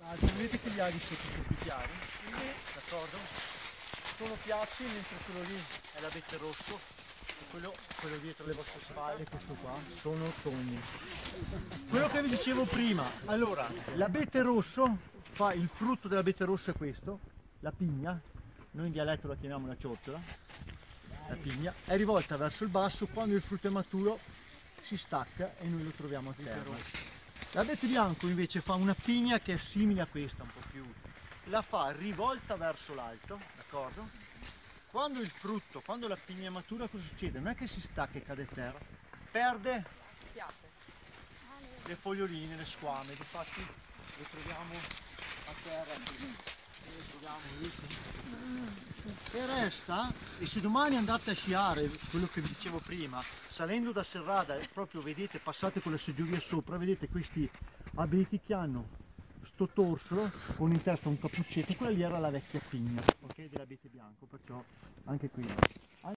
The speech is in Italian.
vedete che gli aghi sotto sono più chiari, d'accordo? Sono piatti, mentre quello lì è l'abete rosso, quello dietro le vostre spalle, questo qua, sono tonni. Quello che vi dicevo prima, allora, l'abete rosso, il frutto dell'abete rosso è questo, la pigna, noi in dialetto la chiamiamo la ciocciola, la pigna, è rivolta verso il basso, quando il frutto è maturo si stacca e noi lo troviamo a terra. L'abete bianco invece fa una pigna che è simile a questa, un po' più, la fa rivolta verso l'alto, d'accordo? Quando il frutto, quando la pigna è matura, cosa succede? Non è che si stacca e cade a terra, perde le foglioline, le squame, infatti le troviamo a terra qui. E resta, e se domani andate a sciare, quello che vi dicevo prima, salendo da Serrada e proprio vedete, passate con la seggiovia sopra, vedete questi abeti che hanno sto torsolo con in testa un cappuccetto, quella lì era la vecchia pigna, ok, dell'abete bianco, perciò anche qui.